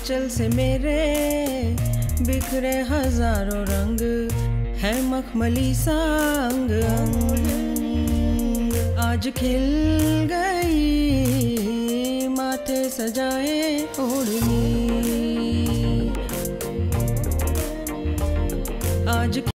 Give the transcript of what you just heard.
आंचल से मेरे बिखरे हजारों रंग, है मखमली संग आज खिल गई, माथे सजाए ओढ़नी आज